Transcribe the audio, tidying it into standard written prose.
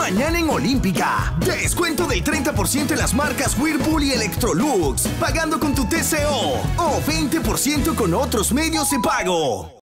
Mañana en Olímpica. Descuento del 30% en las marcas Whirlpool y Electrolux. Pagando con tu TCO. O 20% con otros medios de pago.